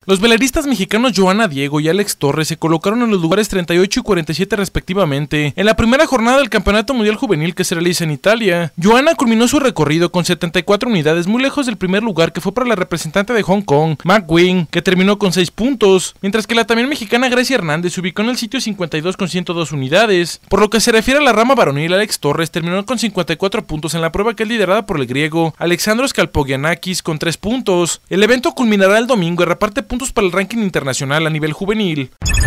Los veleristas mexicanos Joana Diego y Alex Torres se colocaron en los lugares 38 y 47 respectivamente en la primera jornada del Campeonato Mundial Juvenil que se realiza en Italia. Joana culminó su recorrido con 74 unidades, muy lejos del primer lugar, que fue para la representante de Hong Kong, McWing, que terminó con 6 puntos, mientras que la también mexicana Grecia Hernández se ubicó en el sitio 52 con 102 unidades. Por lo que se refiere a la rama varonil, Alex Torres terminó con 54 puntos en la prueba, que es liderada por el griego Alexandros Kalpogiannakis con 3 puntos. El evento culminará el domingo y reparte puntos para el ranking internacional a nivel juvenil.